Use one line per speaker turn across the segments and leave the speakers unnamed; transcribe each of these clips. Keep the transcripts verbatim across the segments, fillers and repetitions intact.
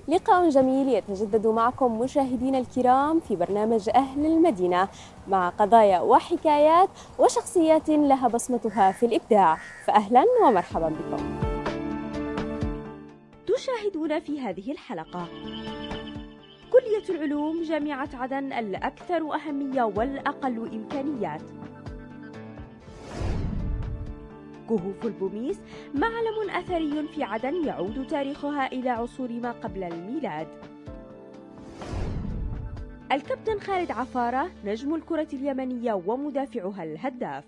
لقاء جميل يتجدد معكم مشاهدينا الكرام في برنامج أهل المدينة مع قضايا وحكايات وشخصيات لها بصمتها في الإبداع، فأهلا ومرحبا بكم. تشاهدون في هذه الحلقة كلية العلوم جامعة عدن، الأكثر أهمية والأقل إمكانيات. كهوف البوميس معلم أثري في عدن يعود تاريخها إلى عصور ما قبل الميلاد. الكابتن خالد عفارة نجم الكرة اليمنية ومدافعها الهداف.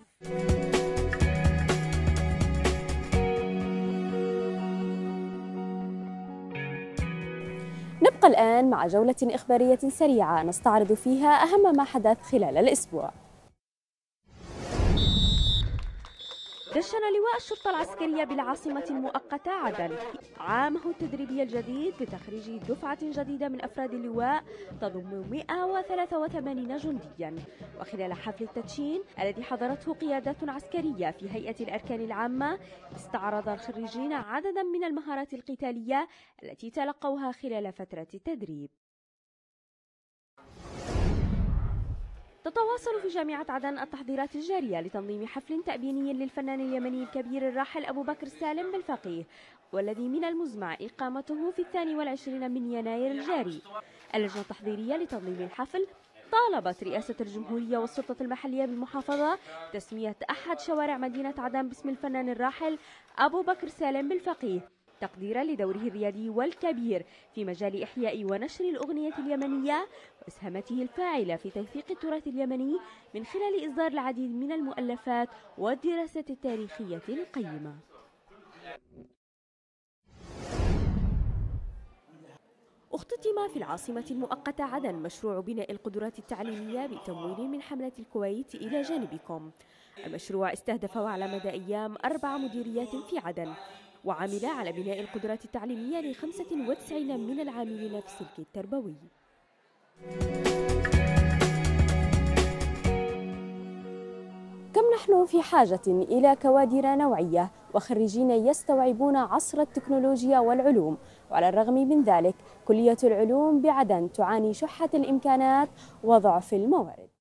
نبقى الآن مع جولة إخبارية سريعة نستعرض فيها أهم ما حدث خلال الأسبوع. دشن لواء الشرطة العسكرية بالعاصمة المؤقتة عدن عامه التدريبي الجديد بتخريج دفعة جديدة من أفراد اللواء تضم مئة وثلاثة وثمانين جنديا. وخلال حفل التدشين الذي حضرته قيادات عسكرية في هيئة الأركان العامة، استعرض الخريجين عددا من المهارات القتالية التي تلقوها خلال فترة التدريب. تتواصل في جامعة عدن التحضيرات الجارية لتنظيم حفل تأبيني للفنان اليمني الكبير الراحل أبو بكر سالم بالفقيه، والذي من المزمع إقامته في الثاني والعشرين من يناير الجاري. اللجنة التحضيرية لتنظيم الحفل طالبت رئاسة الجمهورية والسلطة المحلية بالمحافظة تسمية أحد شوارع مدينة عدن باسم الفنان الراحل أبو بكر سالم بالفقيه، تقديرا لدوره الريادي والكبير في مجال إحياء ونشر الأغنية اليمنية وإسهامته الفاعلة في توثيق التراث اليمني من خلال إصدار العديد من المؤلفات والدراسات التاريخية القيمة. اختتم في العاصمة المؤقتة عدن مشروع بناء القدرات التعليمية بتمويل من حملة الكويت إلى جانبكم. المشروع استهدف على مدى أيام أربع مديريات في عدن، وعمل على بناء القدرات التعليمية لخمسة وتسعين من العاملين في السلك التربوي. كم نحن في حاجة إلى كوادر نوعية وخريجين يستوعبون عصر التكنولوجيا والعلوم، وعلى الرغم من ذلك كلية العلوم بعدن تعاني شحة الإمكانات وضعف الموارد.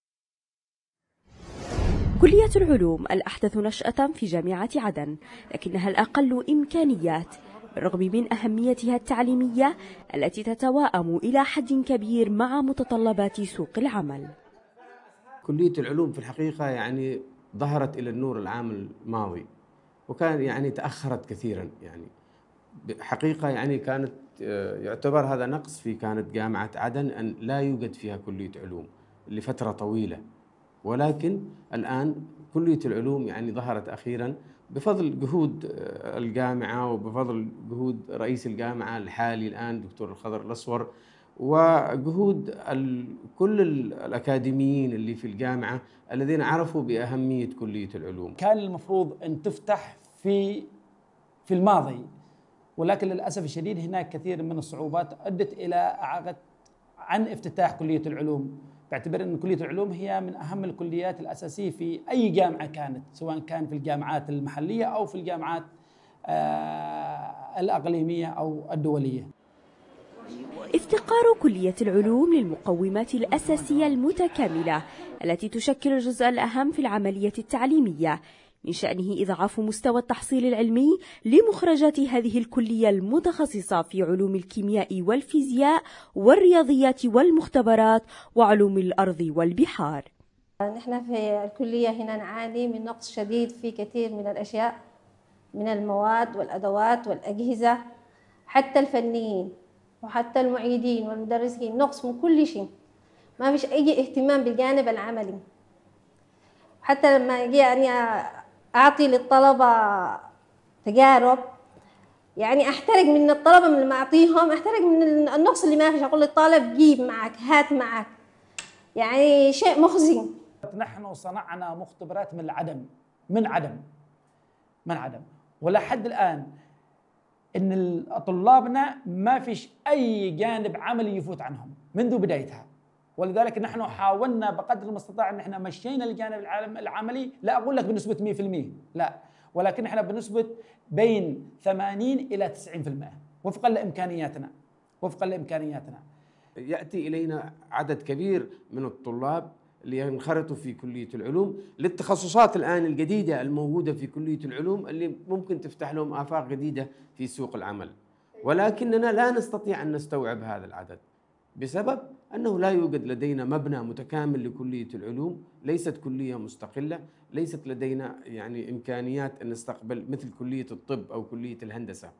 كلية العلوم الأحدث نشأة في جامعة عدن، لكنها الأقل إمكانيات بالرغم من أهميتها التعليمية التي تتواءم إلى حد كبير مع متطلبات سوق العمل.
كلية العلوم في الحقيقة يعني ظهرت إلى النور العام الماضي، وكان يعني تأخرت كثيرا. يعني حقيقة يعني كانت يعتبر هذا نقص في كانت جامعة عدن أن لا يوجد فيها كلية علوم لفترة طويلة، ولكن الآن كلية العلوم يعني ظهرت أخيرا بفضل جهود الجامعة وبفضل جهود رئيس الجامعة الحالي الآن دكتور الخضر الأصور، وجهود كل الأكاديميين اللي في الجامعة الذين عرفوا بأهمية كلية العلوم.
كان المفروض أن تفتح في في الماضي، ولكن للأسف الشديد هناك كثير من الصعوبات أدت إلى إعاقة عن افتتاح كلية العلوم، باعتبار أن كلية العلوم هي من أهم الكليات الأساسية في أي جامعة كانت، سواء كان في الجامعات المحلية أو في الجامعات الأقليمية أو الدولية.
افتقار كلية العلوم للمقومات الأساسية المتكاملة التي تشكل الجزء الأهم في العملية التعليمية، من شأنه إضعاف مستوى التحصيل العلمي لمخرجات هذه الكلية المتخصصة في علوم الكيمياء والفيزياء والرياضيات والمختبرات وعلوم الأرض والبحار.
نحن في الكلية هنا نعاني من نقص شديد في كثير من الأشياء، من المواد والأدوات والأجهزة، حتى الفنيين وحتى المعيدين والمدرسين، نقص من كل شيء، ما فيش أي اهتمام بالجانب العملي. حتى لما أجي يعني أعطي للطلبة تجارب، يعني أحترق من الطلبة من لما أعطيهم، أحترق من النقص اللي ما فيش. أقول للطالب جيب معك، هات معك، يعني شيء مخزي.
نحن صنعنا مختبرات من العدم، من عدم من عدم ولا حد الآن إن طلابنا ما فيش أي جانب عملي يفوت عنهم منذ بدايتها، ولذلك نحن حاولنا بقدر المستطاع ان احنا مشينا الجانب العملي، لا اقول لك بنسبه مئة بالمئة لا، ولكن احنا بنسبه بين ثمانين الى تسعين بالمئة وفقا لامكانياتنا. وفقا لامكانياتنا.
ياتي الينا عدد كبير من الطلاب لينخرطوا في كليه العلوم للتخصصات الان الجديده الموجوده في كليه العلوم اللي ممكن تفتح لهم افاق جديده في سوق العمل، ولكننا لا نستطيع ان نستوعب هذا العدد بسبب أنه لا يوجد لدينا مبنى متكامل لكلية العلوم، ليست كلية مستقلة، ليست لدينا يعني إمكانيات أن نستقبل مثل كلية الطب أو كلية الهندسة.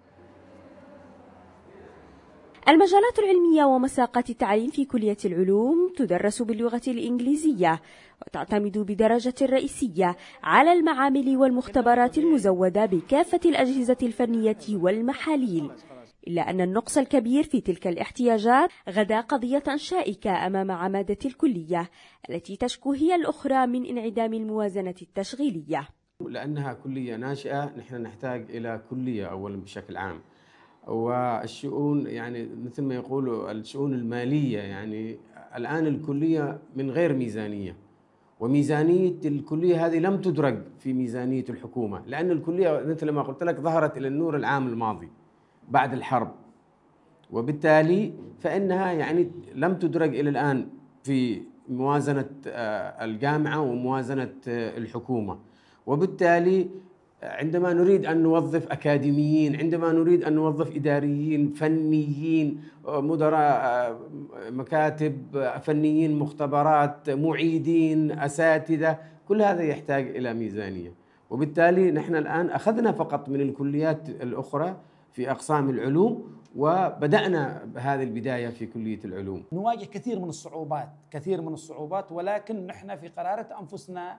المجالات العلمية ومساقات التعليم في كلية العلوم تدرس باللغة الإنجليزية، وتعتمد بدرجة رئيسية على المعامل والمختبرات المزودة بكافة الأجهزة الفنية والمحاليل، إلا أن النقص الكبير في تلك الاحتياجات غدا قضية شائكة أمام عمادة الكلية التي تشكو هي الأخرى من انعدام الموازنة التشغيلية.
لأنها كلية ناشئة نحن نحتاج إلى كلية أولا بشكل عام، والشؤون يعني مثل ما يقولوا الشؤون المالية، يعني الآن الكلية من غير ميزانية، وميزانية الكلية هذه لم تدرج في ميزانية الحكومة، لأن الكلية مثل ما قلت لك ظهرت إلى النور العام الماضي بعد الحرب، وبالتالي فإنها يعني لم تدرج إلى الآن في موازنة الجامعة وموازنة الحكومة. وبالتالي عندما نريد أن نوظف أكاديميين، عندما نريد أن نوظف إداريين فنيين مدراء مكاتب فنيين مختبرات معيدين أساتذة، كل هذا يحتاج إلى ميزانية. وبالتالي نحن الآن أخذنا فقط من الكليات الأخرى في أقسام العلوم وبدأنا بهذه البداية في كلية العلوم.
نواجه كثير من الصعوبات كثير من الصعوبات ولكن نحن في قرارة أنفسنا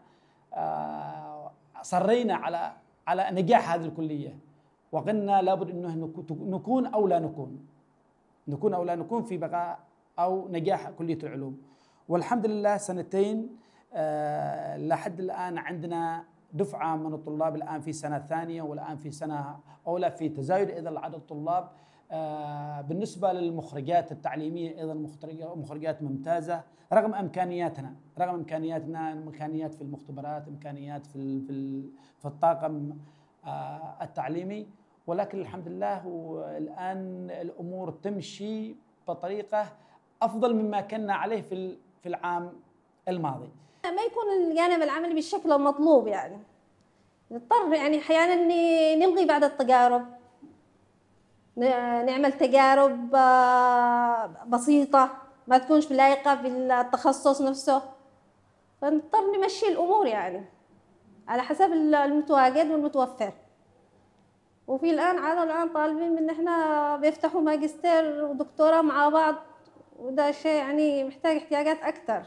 صرينا على على نجاح هذه الكلية، وقلنا لابد أنه نكون أو لا نكون نكون أو لا نكون في بقاء أو نجاح كلية العلوم. والحمد لله سنتين لحد الآن عندنا دفعة من الطلاب الآن في سنة ثانية والآن في سنة أولى في تزايد أيضا عدد الطلاب. بالنسبة للمخرجات التعليمية أيضا مخرجات ممتازة رغم إمكانياتنا رغم إمكانياتنا إمكانيات في المختبرات، إمكانيات في في في الطاقم التعليمي، ولكن الحمد لله الآن الأمور تمشي بطريقة أفضل مما كنا عليه في في العام الماضي.
ما يكون الجانب العملي بالشكل المطلوب، يعني نضطر يعني أحيانا نلغي بعض التجارب، نعمل تجارب بسيطة ما تكونش لايقة بالتخصص نفسه، فنضطر نمشي الأمور يعني على حسب المتواجد والمتوفر. وفي الآن عادة الآن طالبين من إحنا بيفتحوا ماجستير ودكتوراه مع بعض، وده شيء يعني محتاج احتياجات أكثر.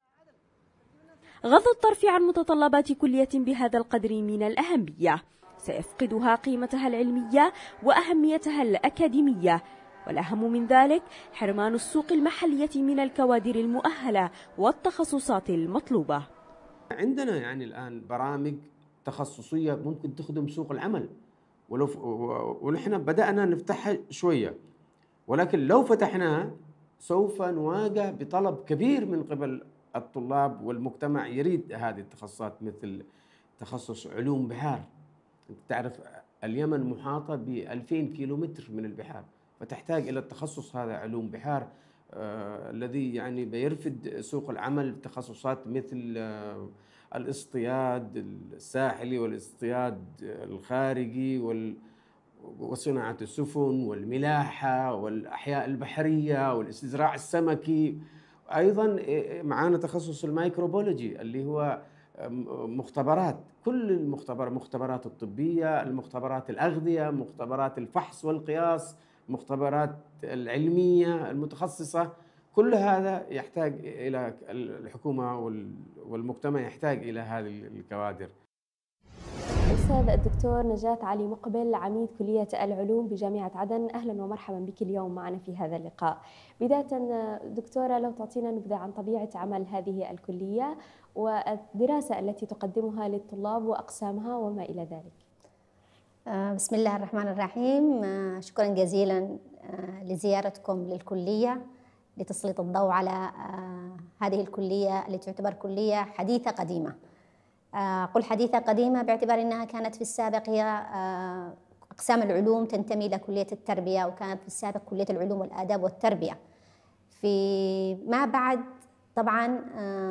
غض الطرف عن متطلبات كلية بهذا القدر من الأهمية سيفقدها قيمتها العلمية وأهميتها الأكاديمية، والأهم من ذلك حرمان السوق المحلية من الكوادر المؤهلة والتخصصات المطلوبة.
عندنا يعني الآن برامج تخصصية ممكن تخدم سوق العمل، ولو ونحن بدأنا نفتحها شوية، ولكن لو فتحناها سوف نواجه بطلب كبير من قبل الطلاب والمجتمع يريد هذه التخصصات، مثل تخصص علوم بحار. أنت تعرف اليمن محاطة بألفين كيلومتر من البحار، فتحتاج إلى التخصص هذا علوم بحار آه الذي يعني بيرفد سوق العمل تخصصات مثل آه الاصطياد الساحلي والاصطياد الخارجي وال وصناعة السفن والملاحة والأحياء البحرية والاستزراع السمكي. أيضا معانا تخصص الميكروبيولوجي اللي هو مختبرات، كل المختبر مختبرات الطبية، المختبرات الأغذية، مختبرات الفحص والقياس، مختبرات العلمية المتخصصة. كل هذا يحتاج إلى الحكومة والمجتمع يحتاج إلى هذه الكوادر.
أستاذ الدكتور نجاة علي مقبل، عميد كلية العلوم بجامعة عدن، أهلا ومرحبا بك اليوم معنا في هذا اللقاء. بداية دكتورة، لو تعطينا نبذة عن طبيعة عمل هذه الكلية والدراسة التي تقدمها للطلاب وأقسامها وما إلى ذلك.
بسم الله الرحمن الرحيم. شكرا جزيلا لزيارتكم للكلية لتسليط الضوء على هذه الكلية التي تعتبر كلية حديثة قديمة. قل حديثة قديمة باعتبار أنها كانت في السابق هي أقسام العلوم تنتمي إلى كلية التربية، وكانت في السابق كلية العلوم والآداب والتربية. في ما بعد طبعا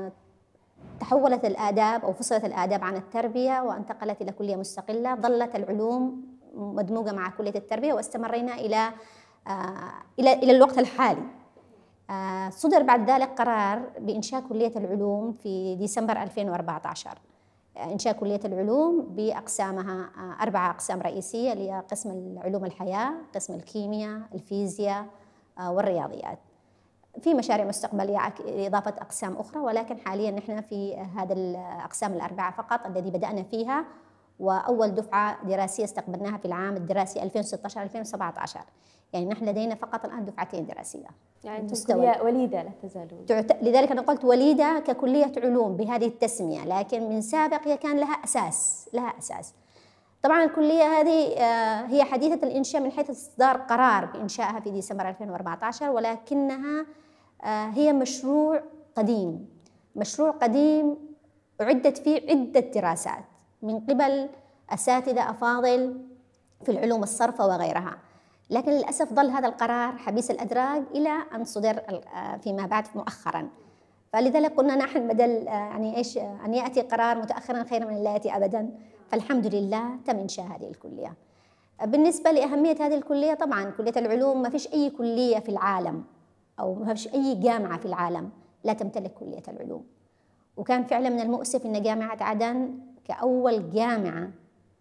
تحولت الآداب أو فصلت الآداب عن التربية وانتقلت إلى كلية مستقلة. ظلت العلوم مدموجة مع كلية التربية واستمرينا إلى إلى إلى الوقت الحالي. صدر بعد ذلك قرار بإنشاء كلية العلوم في ديسمبر ألفين وأربعة عشر، إنشاء كلية العلوم بأقسامها أربعة أقسام رئيسية، اللي هي قسم العلوم الحياة، قسم الكيمياء، الفيزياء والرياضيات. في مشاريع مستقبلية إضافة أقسام أخرى، ولكن حاليا نحن في هذا الأقسام الأربعة فقط الذي بدأنا فيها، وأول دفعة دراسية استقبلناها في العام الدراسي ألفين وستة عشر ألفين وسبعة عشر. يعني نحن لدينا فقط الآن دفعتين دراسية.
يعني كلية وليدة لا تزالون.
لذلك أنا قلت وليدة ككلية علوم بهذه التسمية، لكن من سابق هي كان لها أساس لها أساس. طبعا الكلية هذه هي حديثة الإنشاء من حيث إصدار قرار بإنشائها في ديسمبر ألفين وأربعة عشر، ولكنها هي مشروع قديم مشروع قديم أعدت فيه عدة دراسات من قبل أساتذة أفاضل في العلوم الصرفة وغيرها، لكن للأسف ظل هذا القرار حبيس الأدراج إلى أن صدر فيما بعد مؤخرا. فلذلك قلنا نحن بدل يعني إيش أن يأتي قرار متأخرا خير من لا يأتي أبدا، فالحمد لله تم إنشاء هذه الكلية. بالنسبة لأهمية هذه الكلية، طبعا كلية العلوم ما فيش أي كلية في العالم أو ما فيش أي جامعة في العالم لا تمتلك كلية العلوم، وكان فعلا من المؤسف أن جامعة عدن كأول جامعة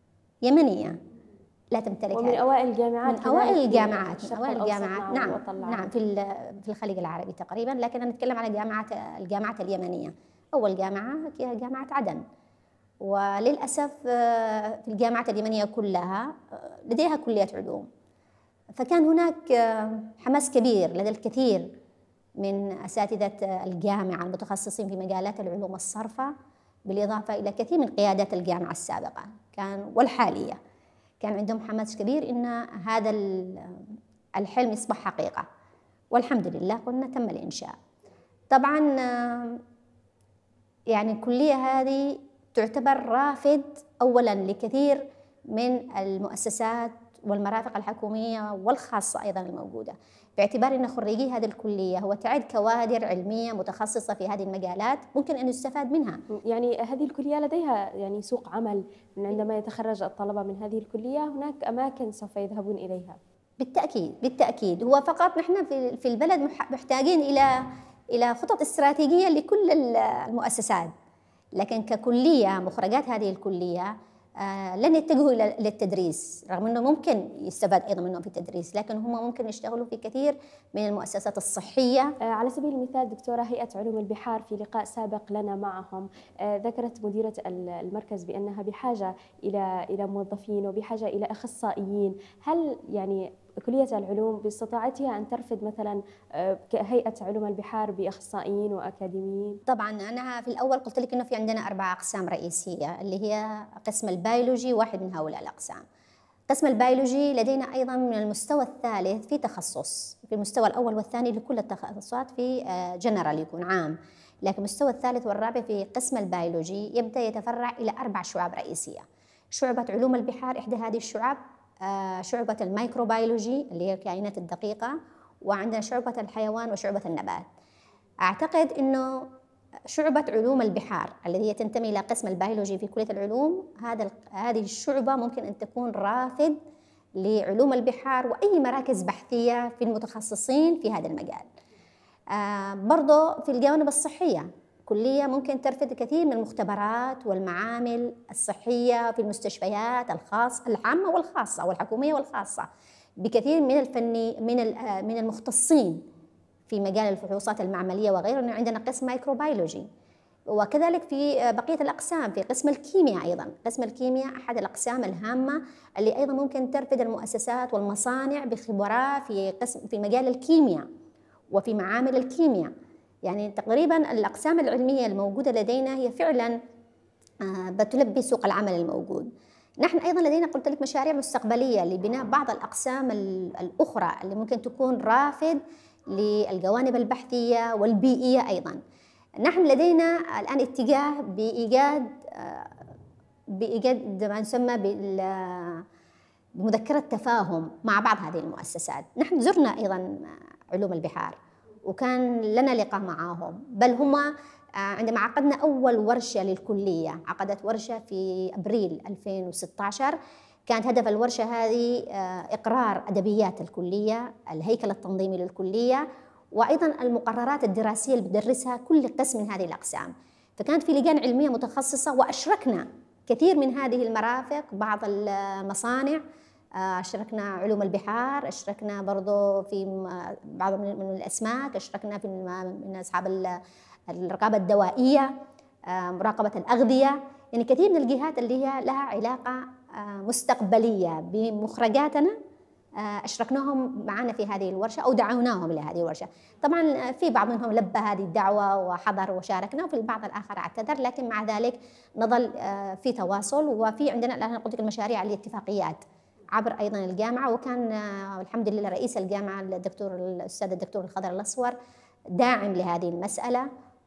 يمنية لا تمتلك،
ومن أوائل الجامعات
من أوائل الجامعات من أوائل الجامعات
نعم
نعم في في الخليج العربي تقريبا، لكن أنا أتكلم على جامعة الجامعة اليمنية. أول جامعة هي جامعة عدن، وللأسف في الجامعات اليمنية كلها لديها كلية علوم، فكان هناك حماس كبير لدى الكثير من أساتذة الجامعة المتخصصين في مجالات العلوم الصرفة، بالإضافة إلى كثير من قيادات الجامعة السابقة كان والحالية، كان عندهم حماس كبير إن هذا الحلم يصبح حقيقة، والحمد لله قلنا تم الإنشاء. طبعا يعني الكلية هذه تعتبر رافد أولا لكثير من المؤسسات والمرافق الحكومية والخاصة أيضا الموجودة، باعتبار أن خريجي هذه الكلية هو تعد كوادر علمية متخصصة في هذه المجالات ممكن أن يستفاد منها.
يعني هذه الكلية لديها يعني سوق عمل، من عندما يتخرج الطلبة من هذه الكلية هناك أماكن سوف يذهبون إليها.
بالتأكيد بالتأكيد هو فقط نحن في في البلد محتاجين إلى إلى خطط استراتيجية لكل المؤسسات، لكن ككلية مخرجات هذه الكلية آه لن يتجهوا إلى التدريس، رغم أنه ممكن يستفاد أيضا منهم في التدريس، لكن هم ممكن يشتغلوا في كثير من المؤسسات الصحية.
آه على سبيل المثال دكتورة، هيئة علوم البحار في لقاء سابق لنا معهم آه ذكرت مديرة المركز بأنها بحاجة إلى إلى موظفين وبحاجة إلى أخصائيين. هل يعني كلية العلوم باستطاعتها أن ترفد مثلا كهيئة علوم البحار بأخصائيين وأكاديميين؟
طبعا أنا في الأول قلت لك إنه في عندنا أربع أقسام رئيسية، اللي هي قسم البيولوجي واحد من هؤلاء الأقسام. قسم البيولوجي لدينا أيضا من المستوى الثالث في تخصص، في المستوى الأول والثاني لكل التخصصات في جنرال يكون عام، لكن المستوى الثالث والرابع في قسم البيولوجي يبدأ يتفرع إلى أربع شعب رئيسية. شعبة علوم البحار إحدى هذه الشعب، شعبة الميكروبيولوجي اللي هي الكائنات الدقيقة، وعندنا شعبة الحيوان وشعبة النبات. أعتقد أنه شعبة علوم البحار التي تنتمي إلى قسم البيولوجي في كلية العلوم، هذا هذه الشعبة ممكن أن تكون رافد لعلوم البحار وأي مراكز بحثية في المتخصصين في هذا المجال. آه برضو في الجوانب الصحية، كلية ممكن ترفد كثير من المختبرات والمعامل الصحية في المستشفيات الخاصة العامة والخاصة والحكومية والخاصة بكثير من الفني من من المختصين في مجال الفحوصات المعملية وغيره. عندنا قسم مايكروبيولوجي، وكذلك في بقية الأقسام في قسم الكيمياء. أيضا قسم الكيمياء أحد الأقسام الهامة اللي أيضا ممكن ترفد المؤسسات والمصانع بخبراء في قسم في مجال الكيمياء وفي معامل الكيمياء. يعني تقريبا الأقسام العلمية الموجودة لدينا هي فعلا بتلبي سوق العمل الموجود. نحن أيضا لدينا قلت لك مشاريع مستقبلية لبناء بعض الأقسام الأخرى اللي ممكن تكون رافد للجوانب البحثية والبيئية. أيضا نحن لدينا الآن اتجاه بإيجاد بإيجاد ما يسمى بمذكرة تفاهم مع بعض هذه المؤسسات. نحن زرنا أيضا علوم البحار وكان لنا لقاء معهم، بل هم عندما عقدنا أول ورشة للكلية، عقدت ورشة في أبريل ألفين وستة عشر، كانت هدف الورشة هذه إقرار أدبيات الكلية، الهيكل التنظيمي للكلية، وأيضا المقررات الدراسية اللي بتدرسها كل قسم من هذه الأقسام. فكانت في لجان علمية متخصصة، وأشركنا كثير من هذه المرافق، بعض المصانع، أشركنا علوم البحار، أشركنا برضو في بعض من الأسماك، أشركنا في من أصحاب الرقابة الدوائية، مراقبة الأغذية، يعني كثير من الجهات اللي هي لها علاقة مستقبلية بمخرجاتنا أشركناهم معنا في هذه الورشة أو دعوناهم إلى هذه الورشة. طبعا في بعض منهم لبى هذه الدعوة وحضر وشاركنا، وفي البعض الآخر اعتذر، لكن مع ذلك نظل في تواصل. وفي عندنا الآن قلت لك المشاريع الاتفاقيات عبر أيضا الجامعة، وكان الحمد لله رئيس الجامعة الدكتور الأستاذ الدكتور الخضر الأصفر داعم لهذه المسألة،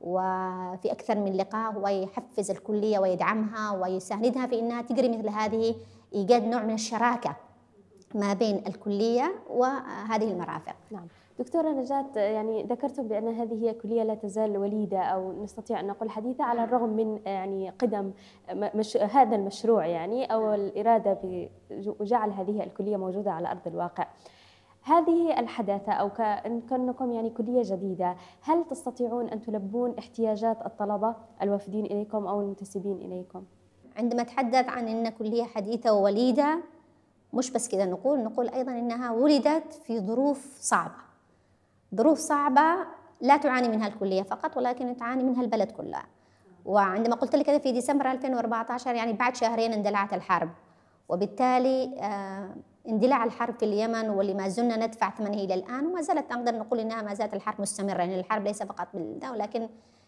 وفي أكثر من لقاء هو يحفز الكلية ويدعمها ويساندها في أنها تجري مثل هذه، إيجاد نوع من الشراكة ما بين الكلية وهذه المرافق.
نعم دكتورة نجاة، يعني ذكرتم بأن هذه هي كلية لا تزال وليدة أو نستطيع أن نقول حديثة، على الرغم من يعني قدم مش هذا المشروع يعني أو الإرادة بجعل هذه الكلية موجودة على أرض الواقع. هذه الحداثة أو كأنكم يعني كلية جديدة، هل تستطيعون أن تلبون احتياجات الطلبة الوافدين إليكم أو المنتسبين إليكم؟
عندما تحدث عن أن كلية حديثة ووليدة، مش بس كده، نقول نقول أيضا أنها ولدت في ظروف صعبة، ظروف صعبة لا تعاني منها الكلية فقط، ولكن تعاني منها البلد كلها. وعندما قلت لك في ديسمبر ألفين وأربعة عشر، يعني بعد شهرين اندلعت الحرب، وبالتالي اندلاع الحرب في اليمن واللي ما زلنا ندفع ثمنه إلى الآن، وما زالت نقدر نقول إنها ما زالت الحرب مستمرة، يعني الحرب ليس فقط بالده ولكن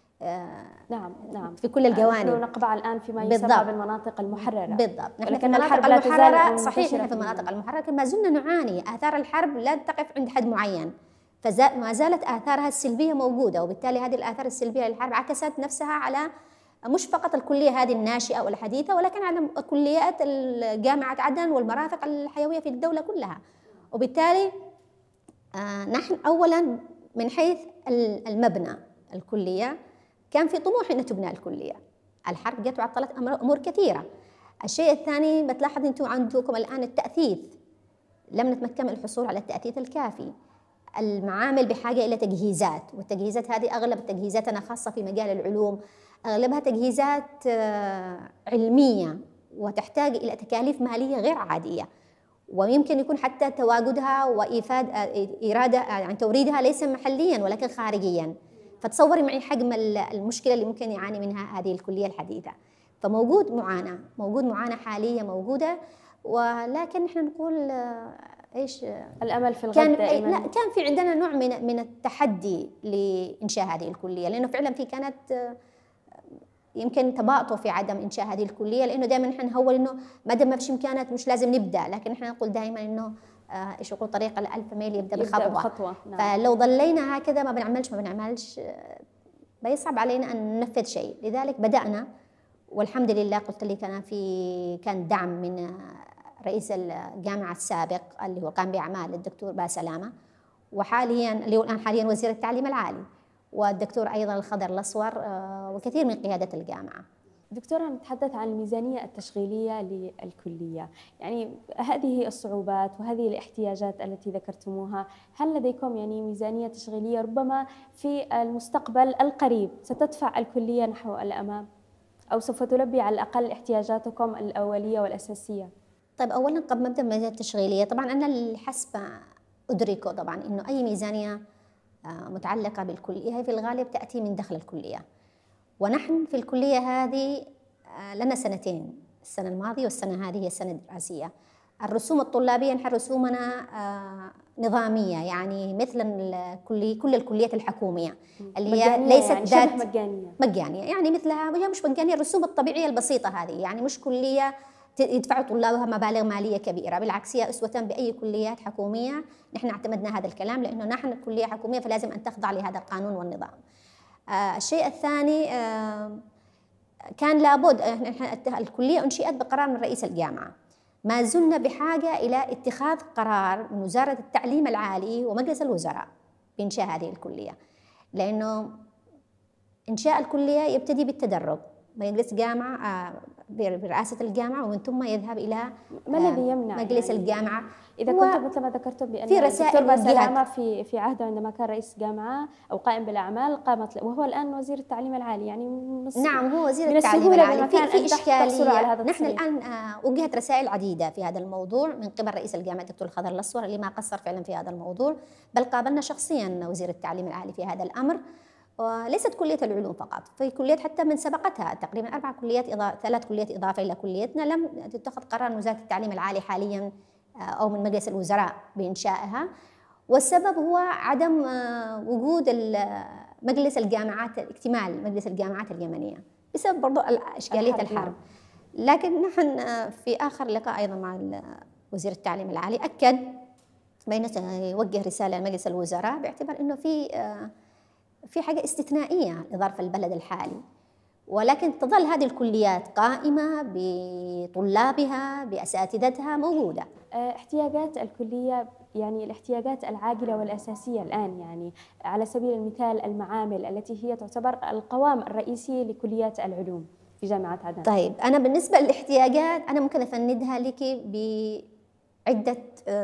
نعم نعم
في كل الجوانب.
نحن نقبع الآن فيما يسمى بالمناطق المحررة.
بالضبط،
نحن في المناطق المحررة
صحيح، نحن في المناطق المحررة، لكن ما زلنا نعاني. آثار الحرب لا تقف عند حد معين، فما زالت آثارها السلبية موجودة، وبالتالي هذه الآثار السلبية للحرب عكست نفسها على مش فقط الكلية هذه الناشئة والحديثة، ولكن على كليات جامعة عدن والمرافق الحيوية في الدولة كلها. وبالتالي نحن أولا من حيث المبنى الكلية كان في طموح أن تبنى الكلية، الحرب جت وعطلت أمور كثيرة. الشيء الثاني بتلاحظ أنتم عندكم الآن التأثيث، لم نتمكن من الحصول على التأثيث الكافي. المعامل بحاجة إلى تجهيزات، والتجهيزات هذه أغلب تجهيزاتنا خاصة في مجال العلوم، أغلبها تجهيزات علمية وتحتاج إلى تكاليف مالية غير عادية، ويمكن يكون حتى تواجدها وإيفاد إرادة يعني توريدها ليس محليا ولكن خارجيا. فتصوري معي حجم المشكلة اللي ممكن يعاني منها هذه الكلية الحديثة. فموجود معاناة، موجود معاناة حالية موجودة، ولكن نحن نقول ايش
الامل في الغد
كان
دائما.
لا كان في عندنا نوع من من التحدي لانشاء هذه الكليه، لانه فعلا في كانت يمكن تباطؤ في عدم انشاء هذه الكليه، لانه دائما نحن نهول انه ما دام ما فيش امكانات مش لازم نبدا، لكن نحن نقول دائما انه ايش يقول طريق الألف ميل يبدا بخطوه,
بخطوة. نعم.
فلو ظلينا هكذا ما بنعملش ما بنعملش بيصعب علينا ان ننفذ شيء. لذلك بدانا، والحمد لله قلت لك انا في كان دعم من رئيس الجامعة السابق اللي هو قام بأعمال الدكتور باسلامة، وحاليا اللي هو الآن حاليا وزير التعليم العالي، والدكتور أيضا الخضر الأصفر وكثير من قيادة الجامعة.
دكتورة، نتحدث عن الميزانية التشغيلية للكلية، يعني هذه الصعوبات وهذه الاحتياجات التي ذكرتموها، هل لديكم يعني ميزانية تشغيلية ربما في المستقبل القريب ستدفع الكلية نحو الأمام، أو سوف تلبي على الأقل احتياجاتكم الأولية والأساسية؟
طيب أولاً قبل ما نبدأ بالميزانية التشغيلية، طبعاً أنا حسب أدركه طبعاً إنه أي ميزانية متعلقة بالكلية هي في الغالب تأتي من دخل الكلية، ونحن في الكلية هذه لنا سنتين، السنة الماضية والسنة هذه هي السنة الدراسية. الرسوم الطلابية نحن رسومنا نظامية، يعني مثل كل كل الكليات الحكومية اللي هي ليست
يعني
ذات
مجانية
مجانية، يعني مثلها هي مش مجانية، الرسوم الطبيعية البسيطة هذه، يعني مش كلية يدفعوا طلابها مبالغ مالية كبيرة، بالعكس هي أسوة بأي كليات حكومية. نحن اعتمدنا هذا الكلام لأنه نحن كلية حكومية فلازم أن تخضع لهذا القانون والنظام. آه الشيء الثاني آه كان لابد، الكلية أنشئت بقرار من رئيس الجامعة، ما زلنا بحاجة إلى اتخاذ قرار من وزارة التعليم العالي ومجلس الوزراء بإنشاء هذه الكلية، لأنه إنشاء الكلية يبتدي بالتدرج، مجلس جامعة برئاسة الجامعة ومن ثم يذهب إلى
ما الذي يمنع
مجلس
يعني
الجامعة.
إذا كنت مثل ما ذكرت بأن
في رسائل
الدكتور
وجهت
باسل في في عهده عندما كان رئيس جامعة أو قائم بالأعمال قامت، وهو الآن وزير التعليم العالي، يعني
نعم هو وزير التعليم العالي. في, في إشكالية.
على هذا
نحن الآن وجهت رسائل عديدة في هذا الموضوع من قبل رئيس الجامعة الدكتور الخضر الأسور اللي ما قصر فعلا في هذا الموضوع، بل قابلنا شخصيا وزير التعليم العالي في هذا الأمر. وليست كلية العلوم فقط، في كليات حتى من سبقتها تقريبا أربع كليات إضافة، ثلاث كليات إضافة إلى كليتنا لم تتخذ قرار من وزارة التعليم العالي حاليا أو من مجلس الوزراء بإنشائها، والسبب هو عدم وجود مجلس الجامعات، اكتمال مجلس الجامعات اليمنية بسبب برضو إشكالية الحرب. لكن نحن في آخر لقاء أيضا مع وزير التعليم العالي أكد بأنه سيوجه رسالة لمجلس الوزراء باعتبار أنه في في حاجة استثنائية لظرف البلد الحالي، ولكن تظل هذه الكليات قائمة بطلابها بأساتذتها موجودة.
احتياجات الكلية يعني الاحتياجات العاجلة والأساسية الآن، يعني على سبيل المثال المعامل التي هي تعتبر القوام الرئيسي لكليات العلوم في جامعة عدن.
طيب أنا بالنسبة للاحتياجات أنا ممكن أفندها لك بعدة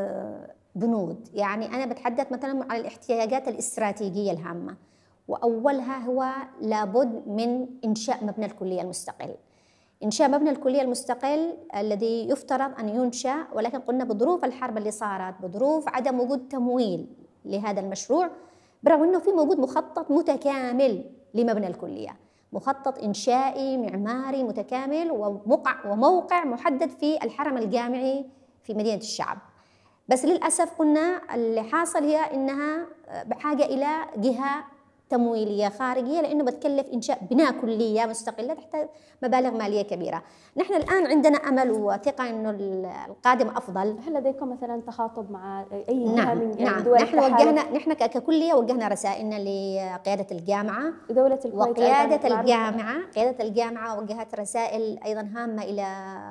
بنود، يعني أنا بتحدث مثلا عن الاحتياجات الاستراتيجية الهامة، وأولها هو لابد من إنشاء مبنى الكلية المستقل. إنشاء مبنى الكلية المستقل الذي يفترض أن ينشأ، ولكن قلنا بظروف الحرب اللي صارت، بظروف عدم وجود تمويل لهذا المشروع، برغم أنه في موجود مخطط متكامل لمبنى الكلية، مخطط إنشائي معماري متكامل وموقع, وموقع محدد في الحرم الجامعي في مدينة الشعب. بس للأسف قلنا اللي حاصل هي إنها بحاجة إلى جهة تمويلية خارجية، لأنه بتكلف إنشاء بناء كلية مستقلة تحت مبالغ مالية كبيرة. نحن الآن عندنا أمل وثقة إنه القادم أفضل.
هل لديكم مثلا تخاطب مع أي جهة
نعم
من
نعم
دول
نحن وجهنا نحن ككلية وجهنا رسائلنا لقيادة الجامعة
ودولة الكويت
وقيادة الجامعة. قيادة الجامعة وجهت رسائل أيضا هامة إلى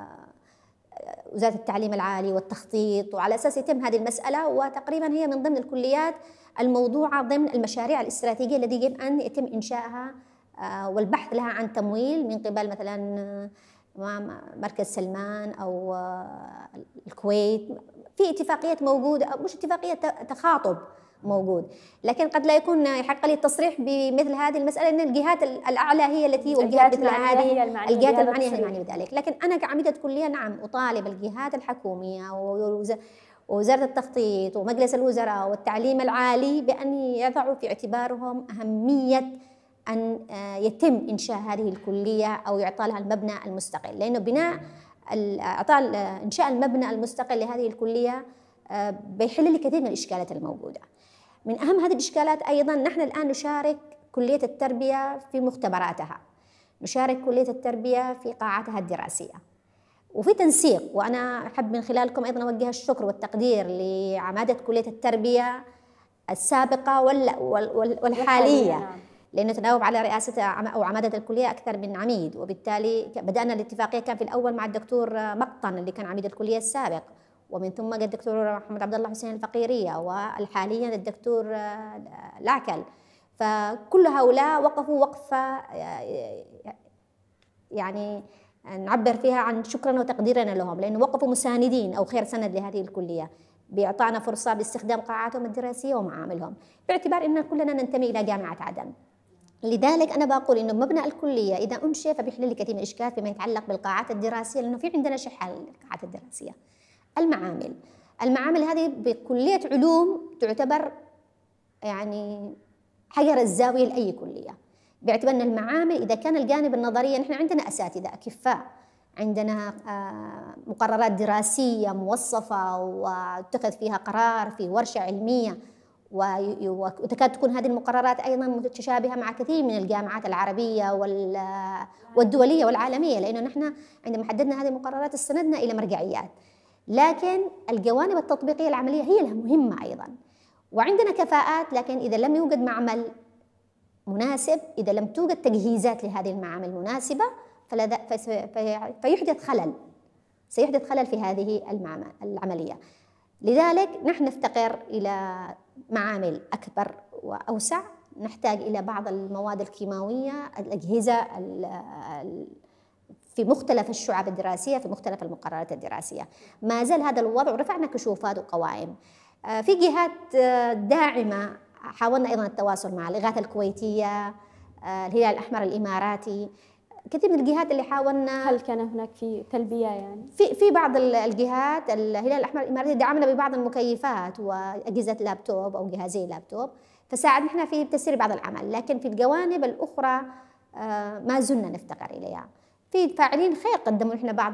وزارة التعليم العالي والتخطيط، وعلى أساس يتم هذه المسألة، وتقريبا هي من ضمن الكليات الموضوعة ضمن المشاريع الاستراتيجية التي يجب أن يتم إنشائها والبحث لها عن تمويل من قبل مثلا مركز سلمان أو الكويت. في اتفاقيات موجودة، مش اتفاقية تخاطب موجود، لكن قد لا يكون يحق لي التصريح بمثل هذه المسألة، أن الجهات الأعلى هي التي وجهت مثل هذه، الجهات المعنية هي المعنية بذلك. لكن أنا كعميدة كلية نعم أطالب الجهات الحكومية ووزارة التخطيط ومجلس الوزراء والتعليم العالي بأن يضعوا في اعتبارهم أهمية أن يتم إنشاء هذه الكلية أو إعطاء لها المبنى المستقل، لأنه بناء إعطاء إنشاء المبنى المستقل لهذه الكلية بيحل لي كثير من الإشكالات الموجودة. من أهم هذه الإشكالات أيضا نحن الآن نشارك كلية التربية في مختبراتها، نشارك كلية التربية في قاعاتها الدراسية، وفي تنسيق. وأنا أحب من خلالكم أيضا أوجه الشكر والتقدير لعمادة كلية التربية السابقة والحالية، لأنه تناوب على رئاسة أو عمادة الكلية أكثر من عميد، وبالتالي بدأنا الاتفاقية كان في الأول مع الدكتور مقطن اللي كان عميد الكلية السابق، ومن ثم الدكتور محمد عبد الله حسين الفقيرية، والحاليا الدكتور لاكل. فكل هؤلاء وقفوا وقفة يعني نعبر فيها عن شكرنا وتقديرنا لهم، لأنه وقفوا مساندين أو خير سند لهذه الكلية بإعطائنا فرصة باستخدام قاعاتهم الدراسية ومعاملهم، باعتبار أن كلنا ننتمي إلى جامعة عدن. لذلك أنا بقول إنه مبنى الكلية إذا أنشئ فبيحل لي كثير من الإشكالات فيما يتعلق بالقاعات الدراسية، لأنه في عندنا شحة للقاعات الدراسية. المعامل المعامل هذه بكلية علوم تعتبر يعني حجر الزاوية لأي كلية، باعتبار أن المعامل إذا كان الجانب النظري نحن عندنا أساتذة أكفاء، عندنا مقررات دراسية موصفة واتخذ فيها قرار في ورشة علمية، وتكاد تكون هذه المقررات أيضا متشابهة مع كثير من الجامعات العربية والدولية والعالمية، لأنه نحن عندما حددنا هذه المقررات استندنا إلى مرجعيات. لكن الجوانب التطبيقية العملية هي المهمة أيضا، وعندنا كفاءات، لكن إذا لم يوجد معمل مناسب، إذا لم توجد تجهيزات لهذه المعامل مناسبة فيحدث خلل سيحدث خلل في هذه العملية. لذلك نحن نفتقر إلى معامل أكبر وأوسع، نحتاج إلى بعض المواد الكيماوية، الأجهزة في مختلف الشعب الدراسية، في مختلف المقررات الدراسية. ما زال هذا الوضع، ورفعنا كشوفات وقوائم. في جهات داعمة حاولنا أيضا التواصل مع الإغاثة الكويتية، الهلال الأحمر الإماراتي، كثير من الجهات اللي حاولنا.
هل كان هناك في تلبية يعني؟
في في بعض الجهات، الهلال الأحمر الإماراتي دعمنا ببعض المكيفات وأجهزة لابتوب أو جهازي لابتوب، فساعدنا احنا في تسيير بعض العمل، لكن في الجوانب الأخرى ما زلنا نفتقر إليها. في فاعلين خير قدموا احنا بعض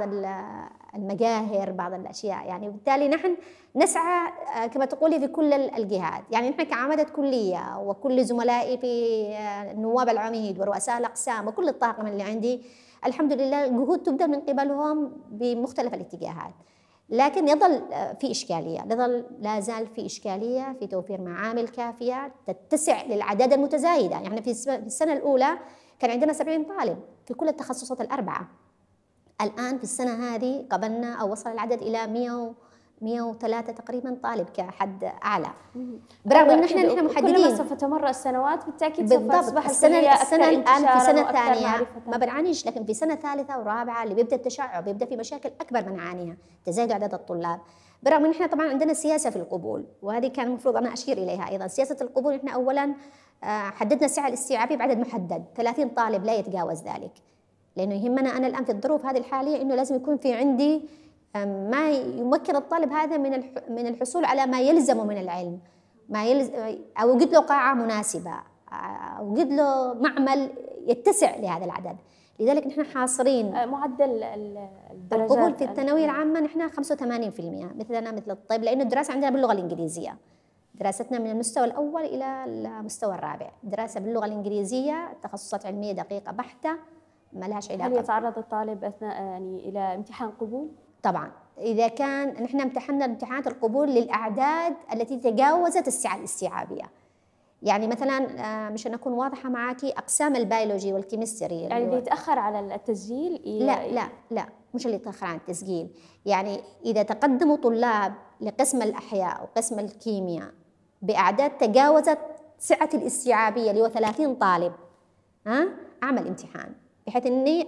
المجاهر، بعض الاشياء يعني، وبالتالي نحن نسعى كما تقولي في كل الجهات. يعني نحن كعمدة كليه وكل زملائي في نواب العميد ورؤساء الاقسام وكل الطاقم اللي عندي، الحمد لله الجهود تبذل من قبلهم بمختلف الاتجاهات، لكن يظل في اشكاليه، يظل لا زال في اشكاليه في توفير معامل كافيه تتسع للعدد المتزايده. يعني في السنه الاولى كان عندنا سبعين طالب في كل التخصصات الأربعة. الآن في السنة هذه قبلنا أو وصل العدد إلى مئة وثلاثة تقريبا طالب كحد أعلى. برغم أن نحن نحن محددين
كلما سوف تمر السنوات بالتأكيد سوف تصبح
السنة السنة الآن في سنة ثانية
ما
بنعانيش، لكن في سنة ثالثة ورابعة اللي بيبدأ التشعب بيبدأ في مشاكل أكبر بنعانيها، تزايد عدد الطلاب. برغم أن نحن طبعا عندنا سياسة في القبول، وهذه كان المفروض أنا أشير إليها أيضا. سياسة القبول نحن أولا حددنا السعة الاستيعابي بعدد محدد، ثلاثين طالب لا يتجاوز ذلك، لأنه يهمنا أنا الآن في الظروف هذه الحالية إنه لازم يكون في عندي ما يمكن الطالب هذا من من الحصول على ما يلزمه من العلم، ما يلزم، أوجد له قاعة مناسبة، أوجد له معمل يتسع لهذا العدد. لذلك نحن حاصرين
معدل
القبول في الثانوية العامة نحن خمسة وثمانين بالمئة مثلنا مثل الطب، لأنه الدراسة عندنا باللغة الإنجليزية، دراستنا من المستوى الأول إلى المستوى الرابع، دراسة باللغة الإنجليزية، تخصصات علمية دقيقة بحتة ما لهاش علاقة.
هل يتعرض الطالب أثناء يعني إلى امتحان قبول؟
طبعا إذا كان نحن امتحنا امتحانات القبول للأعداد التي تجاوزت السعة الاستيعابية. يعني مثلا مشان أكون واضحة معاكي، أقسام البيولوجي والكيمستري
يعني اللي يتأخر على التسجيل
لا لا لا مش اللي يتأخر عن التسجيل، يعني إذا تقدموا طلاب لقسم الأحياء وقسم الكيمياء بأعداد تجاوزت سعة الاستيعابية اللي هو ثلاثين طالب، ها أعمل امتحان بحيث إني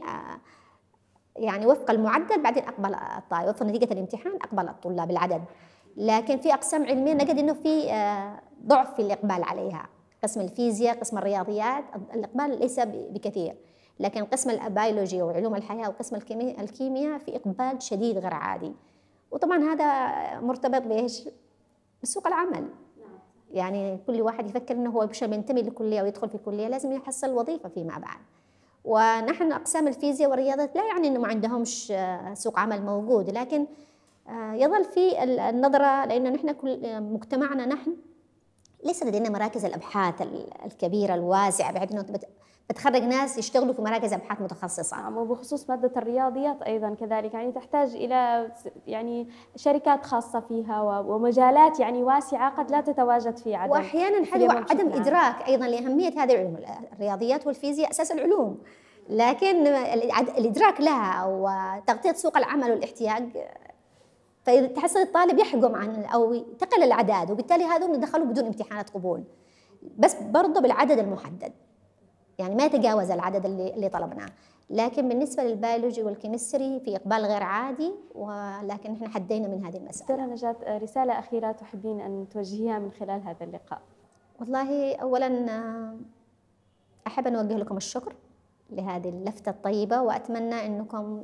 يعني وفق المعدل بعدين أقبل الطالب، وفق نتيجة الامتحان أقبل الطلاب العدد. لكن في أقسام علمية نجد إنه في ضعف في الإقبال عليها، قسم الفيزياء، قسم الرياضيات، الإقبال ليس بكثير، لكن قسم البيولوجي وعلوم الحياة وقسم الكيمياء في إقبال شديد غير عادي. وطبعا هذا مرتبط بإيش؟ بسوق العمل. يعني كل واحد يفكر إنه هو مش بينتمي لكلية ويدخل في كلية لازم يحصل وظيفة فيما بعد. ونحن أقسام الفيزياء والرياضيات لا يعني إنه ما عندهمش سوق عمل موجود، لكن يظل في النظرة، لأنه نحن كل مجتمعنا نحن ليس لدينا مراكز الأبحاث الكبيرة الواسعة بحيث إنه بتخرج ناس يشتغلوا في مراكز أبحاث متخصصة.
نعم، وبخصوص مادة الرياضيات أيضا كذلك، يعني تحتاج إلى يعني شركات خاصة فيها ومجالات يعني واسعة قد لا تتواجد في عدم،
وأحيانا حلو عدم إدراك أيضا لأهمية هذه العلوم. الرياضيات والفيزياء أساس العلوم، لكن الإدراك لها وتغطية سوق العمل والاحتياج، فتحصل الطالب يحجم عن أو تقل الأعداد، وبالتالي هذول ندخلوا بدون امتحانات قبول، بس برضه بالعدد المحدد، يعني ما يتجاوز العدد اللي اللي طلبناه. لكن بالنسبة للبيولوجي والكيمستري في إقبال غير عادي، ولكن احنا حدينا من هذه المسألة.
دكتورة نجاة، رسالة أخيرة تحبين أن توجهيها من خلال هذا اللقاء؟
والله أولا أحب أن أوجه لكم الشكر لهذه اللفتة الطيبة، وأتمنى أنكم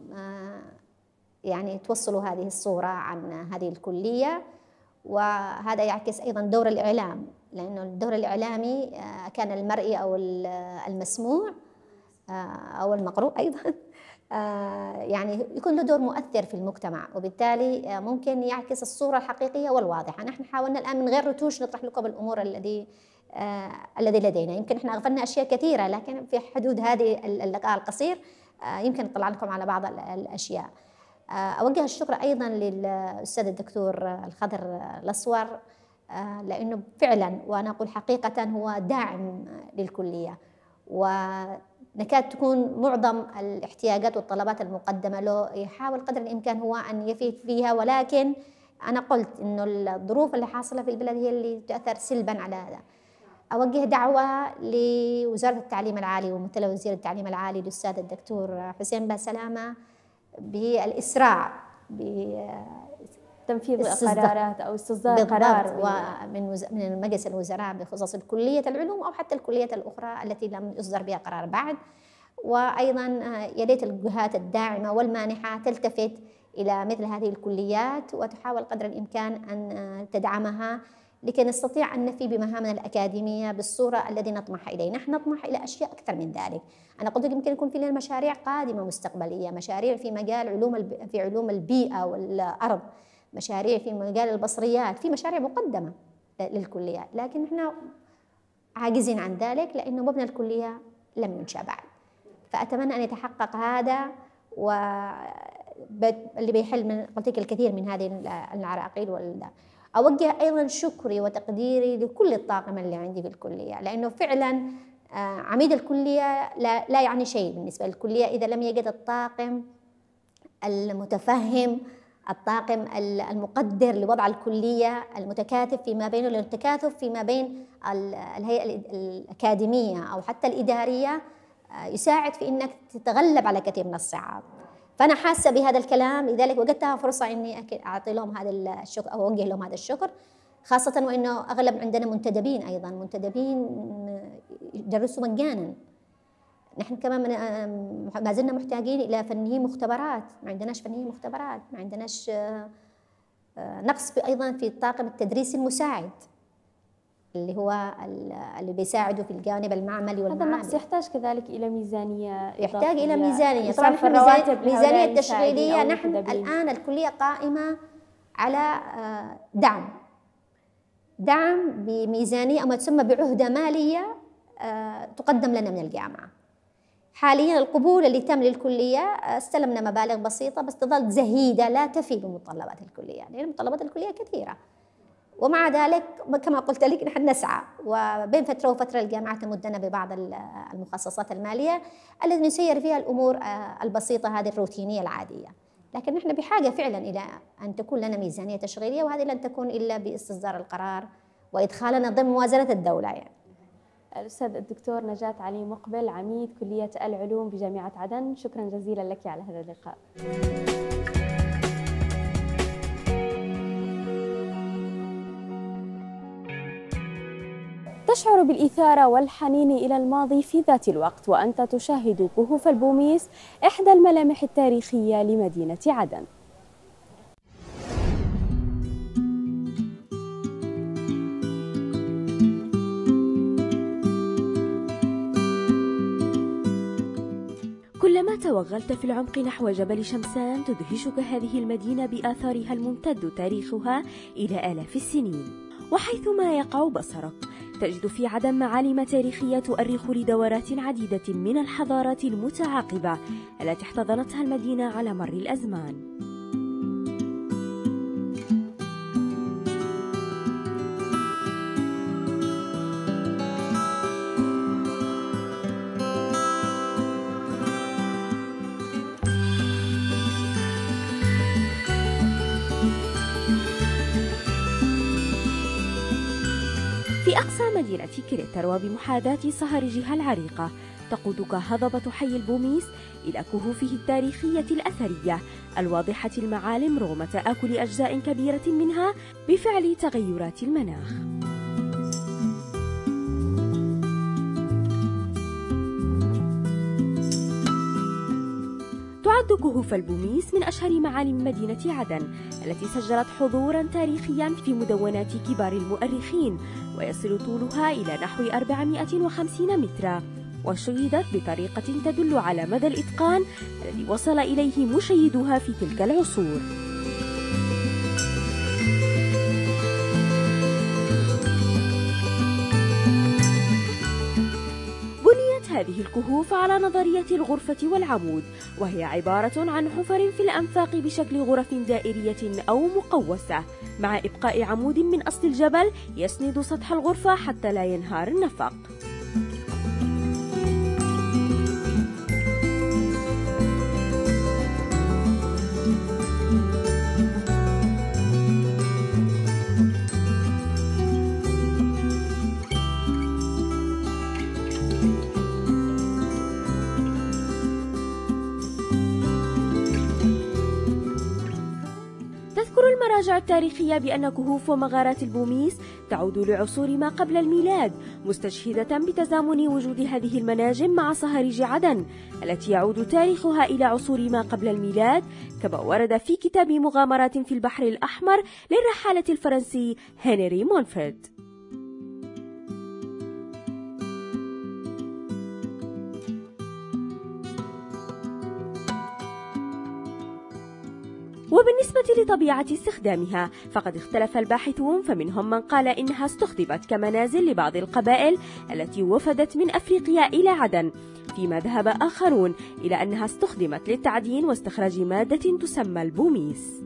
يعني توصلوا هذه الصورة عن هذه الكلية، وهذا يعكس أيضا دور الإعلام، لأنه الدور الإعلامي كان المرئي أو المسموع أو المقروء أيضا يعني يكون له دور مؤثر في المجتمع، وبالتالي ممكن يعكس الصورة الحقيقية والواضحة. نحن حاولنا الآن من غير رتوش نطرح لكم الأمور الذي الذي لدينا، يمكن احنا أغفلنا أشياء كثيرة، لكن في حدود هذه اللقاء القصير يمكن نطلع لكم على بعض الأشياء. أوجه الشكر أيضا للأستاذ الدكتور الخضر الأسور، لأنه فعلا وأنا أقول حقيقة هو داعم للكلية، نكاد تكون معظم الاحتياجات والطلبات المقدمة له يحاول قدر الإمكان هو أن يفيد فيها، ولكن أنا قلت إنه الظروف اللي حاصلة في البلد هي اللي تؤثر سلبا على هذا. أوجه دعوة لوزارة التعليم العالي ومثل وزير التعليم العالي الأستاذ الدكتور حسين باسلامة بالإسراع
تنفيذ قرارات أو استصدار قرار
ومن من المجلس الوزراء بخصوص الكلية العلوم أو حتى الكليات الأخرى التي لم يصدر بها قرار بعد. وأيضا يا ريت الجهات الداعمة والمانحة تلتفت إلى مثل هذه الكليات وتحاول قدر الإمكان أن تدعمها لكي نستطيع أن نفي بمهامنا الأكاديمية بالصورة التي نطمح إليه. نحن نطمح إلى أشياء أكثر من ذلك. أنا قلت لك يمكن يكون في لنا مشاريع قادمة مستقبلية، مشاريع في مجال علوم في علوم البيئة والأرض، مشاريع في مجال البصريات، في مشاريع مقدمة للكليات، لكن نحن عاجزين عن ذلك لأنه مبنى الكلية لم ينشأ بعد. فأتمنى أن يتحقق هذا، واللي بيحل من قلت لك الكثير من هذه العراقيل. وال أوجه أيضا شكري وتقديري لكل الطاقم اللي عندي في الكلية، لأنه فعلا عميد الكلية لا, لا يعني شيء بالنسبة للكلية إذا لم يجد الطاقم المتفهم، الطاقم المقدر لوضع الكلية، المتكاتف فيما بينه، التكاثف فيما بين الهيئة الأكاديمية أو حتى الإدارية يساعد في أنك تتغلب على كثير من الصعاب. فأنا حاسة بهذا الكلام، لذلك وجدتها فرصة إني أعطي لهم هذا الشكر أو أوجه لهم هذا الشكر، خاصة وإنه أغلب عندنا منتدبين، أيضا منتدبين يدرسوا مجانا. نحن كمان ما زلنا محتاجين إلى فنيين مختبرات، ما عندناش فنيين مختبرات، ما عندناش نقص أيضا في الطاقم التدريسي المساعد اللي هو اللي بيساعدوا في الجانب المعملي والمعامل.
هذا النقص يحتاج كذلك إلى ميزانية،
يحتاج إلى ميزانية. طبعا ميزانية, ميزانية تشغيلية. نحن الآن الكلية قائمة على دعم دعم بميزانية أو ما تسمى بعهدة مالية تقدم لنا من الجامعة. حاليا القبول اللي تم للكلية استلمنا مبالغ بسيطة بس تظل زهيدة لا تفي بمتطلبات الكلية، لأن يعني متطلبات الكلية كثيرة، ومع ذلك كما قلت لك نحن نسعى، وبين فترة وفترة الجامعة تمدنا ببعض المخصصات المالية التي نسير فيها الأمور البسيطة هذه الروتينية العادية. لكن نحن بحاجة فعلا إلى أن تكون لنا ميزانية تشغيلية، وهذه لن تكون إلا باستصدار القرار وإدخالنا ضمن موازنة الدولة. يعني
الأستاذ الدكتور نجاة علي مقبل، عميد كلية العلوم بجامعة عدن، شكرا جزيلا لك على هذا اللقاء. تشعر بالإثارة والحنين إلى الماضي في ذات الوقت وأنت تشاهد كهوف البوميس، إحدى الملامح التاريخية لمدينة عدن. كلما توغلت في العمق نحو جبل شمسان تدهشك هذه المدينة بآثارها الممتد تاريخها إلى آلاف السنين. وحيثما يقع بصرك تجد في عدن معالم تاريخية تؤرخ لدورات عديدة من الحضارات المتعاقبة التي احتضنتها المدينة على مر الأزمان. في أقصى مدينة كريتر وبمحاذاة صهرجها العريقة تقودك هضبة حي البوميس إلى كهوفه التاريخية الأثرية الواضحة المعالم رغم تآكل أجزاء كبيرة منها بفعل تغيرات المناخ. تعد كهوف البوميس من أشهر معالم مدينة عدن التي سجلت حضورا تاريخيا في مدونات كبار المؤرخين، ويصل طولها إلى نحو أربعمائة وخمسين مترا، وشيدت بطريقة تدل على مدى الإتقان الذي وصل إليه مشيدوها في تلك العصور. هذه الكهوف على نظرية الغرفة والعمود، وهي عبارة عن حفر في الأنفاق بشكل غرف دائرية أو مقوسة، مع إبقاء عمود من أصل الجبل يسند سطح الغرفة حتى لا ينهار النفق. المراجع التاريخية بأن كهوف ومغارات البوميس تعود لعصور ما قبل الميلاد، مستشهدة بتزامن وجود هذه المناجم مع صهاريج عدن التي يعود تاريخها إلى عصور ما قبل الميلاد، كما ورد في كتاب مغامرات في البحر الأحمر للرحالة الفرنسي هنري مونفورد. وبالنسبة لطبيعة استخدامها فقد اختلف الباحثون، فمنهم من قال إنها استخدمت كمنازل لبعض القبائل التي وفدت من أفريقيا إلى عدن، فيما ذهب آخرون إلى أنها استخدمت للتعدين واستخراج مادة تسمى البوميس.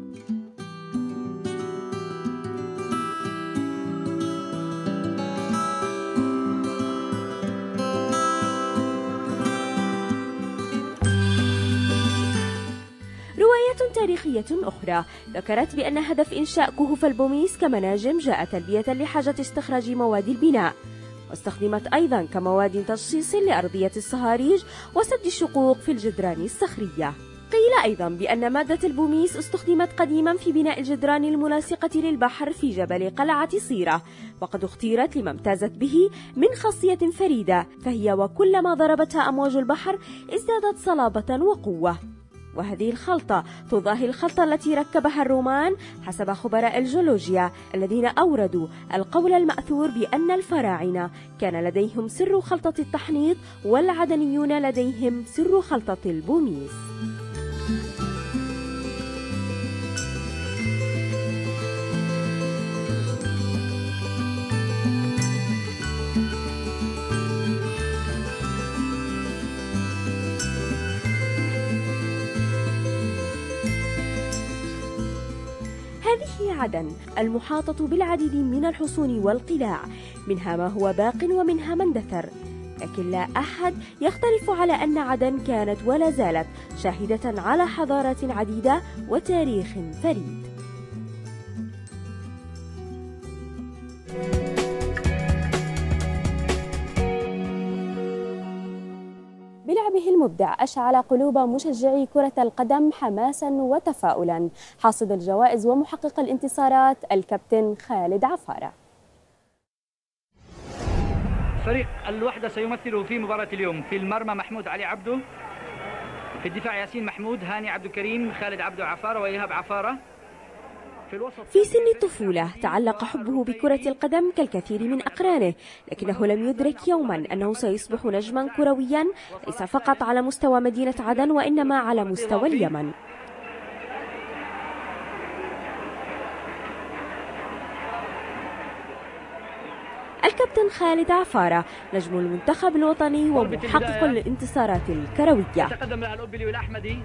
رواية تاريخية أخرى ذكرت بأن هدف إنشاء كهوف البوميس كمناجم جاء تلبية لحاجة استخراج مواد البناء، واستخدمت أيضا كمواد تجصيص لأرضية الصهاريج وسد الشقوق في الجدران الصخرية. قيل أيضا بأن مادة البوميس استخدمت قديما في بناء الجدران الملاصقة للبحر في جبل قلعة صيرة، وقد اختيرت لما امتازت به من خاصية فريدة، فهي وكلما ضربتها أمواج البحر ازدادت صلابة وقوة. وهذه الخلطة تضاهي الخلطة التي ركبها الرومان حسب خبراء الجيولوجيا الذين أوردوا القول المأثور بأن الفراعنة كان لديهم سر خلطة التحنيط والعدنيون لديهم سر خلطة البوميس. هذه عدن المحاطة بالعديد من الحصون والقلاع، منها ما هو باق ومنها ما اندثر، لكن لا أحد يختلف على أن عدن كانت ولا زالت شاهدة على حضارات عديدة وتاريخ فريد. بلعبه المبدع أشعل قلوب مشجعي كرة القدم حماسا وتفاؤلا حاصد الجوائز ومحقق الانتصارات الكابتن خالد عفارة.
فريق الوحدة سيمثل في مباراة اليوم: في المرمى محمود علي عبده، في الدفاع ياسين محمود، هاني عبد الكريم، خالد عبده عفارة وإيهاب عفارة.
في سن الطفولة تعلق حبه بكرة القدم كالكثير من أقرانه، لكنه لم يدرك يوما أنه سيصبح نجما كرويا ليس فقط على مستوى مدينة عدن وإنما على مستوى اليمن. الكابتن خالد عفارة نجم المنتخب الوطني ومحقق الانتصارات الكروية.
يتقدم لها الأوبلي والأحمدي.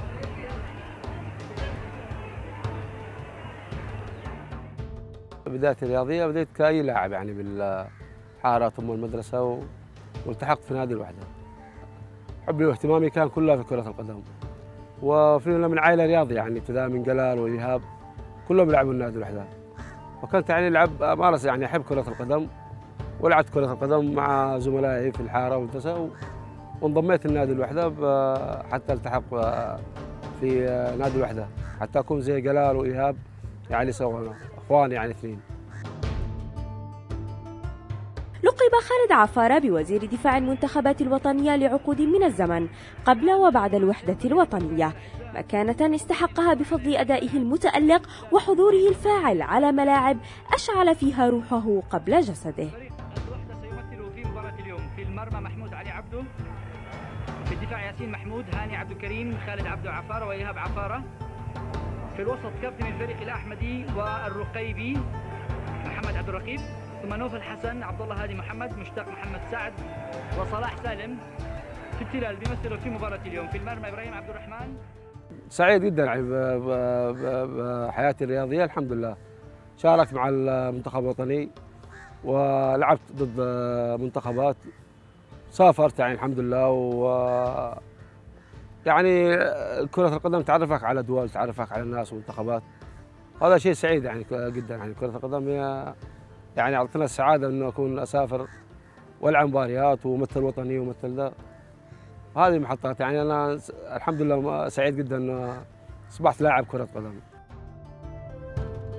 بدايتي الرياضية بديت كأي لاعب يعني بالحارات أم المدرسة، والتحقت في نادي الوحدة. حبي واهتمامي كان كلها في كرة القدم، وفينا من عائلة رياضية يعني ابتداء من جلال وإيهاب كلهم يلعبوا النادي الوحدة، وكنت يعني ألعب أمارس يعني أحب كرة القدم، ولعبت كرة القدم مع زملائي في الحارة والمدرسة، وانضميت للنادي الوحدة حتى التحق في نادي الوحدة حتى أكون زي جلال وإيهاب يعني سووا اخوان يعني اثنين.
لقب خالد عفارة بوزير دفاع المنتخبات الوطنية لعقود من الزمن قبل وبعد الوحدة الوطنية، مكانة استحقها بفضل أدائه المتألق وحضوره الفاعل على ملاعب أشعل فيها روحه قبل جسده.
الوحدة سيمثل في مباراة اليوم: في المرمى محمود علي عبده، في الدفاع ياسين محمود، هاني عبد الكريم، خالد عبده عفارة وإيهاب عفارة. في الوسط كابتن الفريق الأحمدي والرقيبي محمد عبد الرقيب، ثم نوف الحسن، عبد الله هادي محمد، مشتاق محمد سعد وصلاح سالم. في التلال بيمثلوا في مباراة اليوم: في المرمى إبراهيم عبد الرحمن.
سعيد جدا يعني بحياتي الرياضية الحمد لله. شاركت مع المنتخب الوطني ولعبت ضد منتخبات، سافرت يعني الحمد لله. و يعني كرة القدم تعرفك على دول، تعرفك على الناس ومنتخبات، هذا شيء سعيد يعني جدا. يعني كرة القدم هي يعني أعطتنا السعادة إنه أكون أسافر والعب مباريات ومثل وطني ومثل ذا، هذه المحطات. يعني أنا الحمد لله سعيد جدا إنه أصبحت لاعب كرة قدم.